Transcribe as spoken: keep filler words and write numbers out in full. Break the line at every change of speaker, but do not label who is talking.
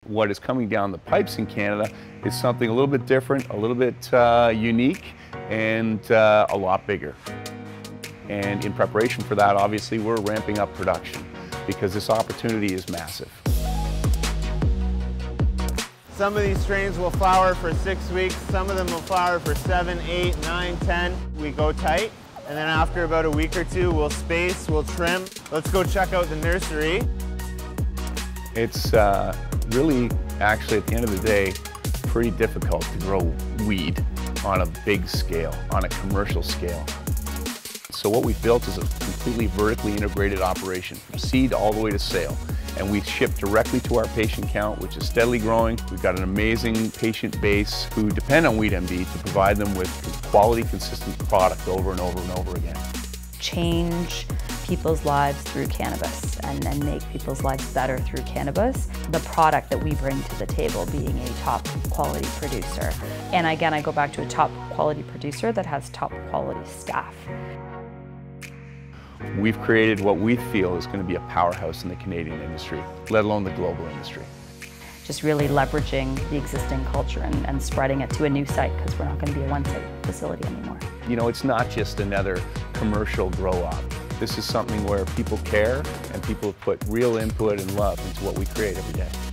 what is coming down the pipes in Canada is something a little bit different, a little bit uh, unique, and uh, a lot bigger. And in preparation for that, obviously, we're ramping up production because this opportunity is massive.
Some of these strains will flower for six weeks, some of them will flower for seven, eight, nine, ten. We go tight, and then after about a week or two, we'll space, we'll trim. Let's go check out the nursery.
It's uh, really, actually, at the end of the day, pretty difficult to grow weed on a big scale, on a commercial scale. So what we've built is a completely vertically integrated operation, from seed all the way to sale. And we ship directly to our patient count, which is steadily growing. We've got an amazing patient base who depend on WeedMD to provide them with quality, consistent product over and over and over again.
Change people's lives through cannabis and, and make people's lives better through cannabis. The product that we bring to the table being a top quality producer. And again, I go back to a top quality producer that has top quality staff.
We've created what we feel is going to be a powerhouse in the Canadian industry, let alone the global industry.
Just really leveraging the existing culture and, and spreading it to a new site, because we're not going to be a one-site facility anymore.
You know, it's not just another commercial grow-up. This is something where people care and people have put real input and love into what we create every day.